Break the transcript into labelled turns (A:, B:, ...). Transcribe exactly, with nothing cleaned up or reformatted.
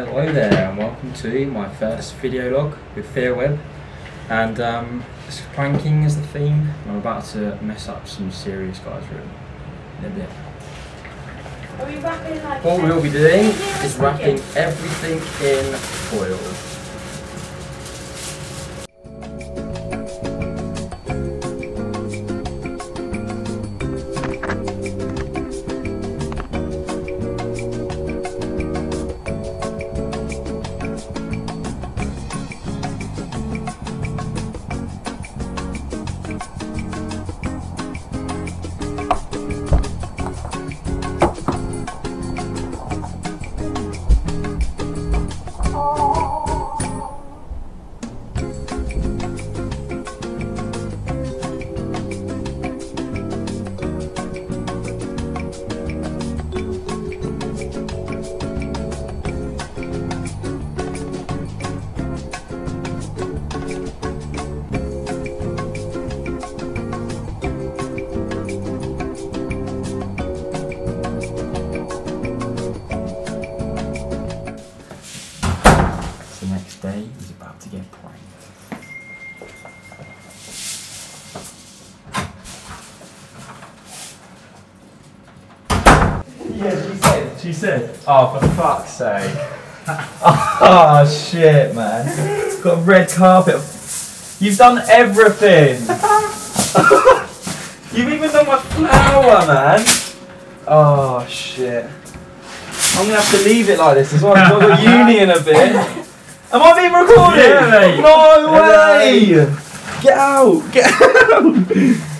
A: Hello there and welcome to my first video log with Fearweb, and um, it's pranking is the theme. I'm about to mess up some serious guys' room in a bit.
B: Are we wrapping like
A: What we'll be doing is wrapping everything in foil. The next day is about to get pranked.
C: Yeah, she said, she said, oh, for fuck's sake. Oh, shit, man. It's got a red carpet. You've done everything. You've even done my flower, man. Oh, shit. I'm going to have to leave it like this as well, because I've got uni in a bit. Am I being recorded?
A: Yeah, mate.
C: No way! Get out! Get out!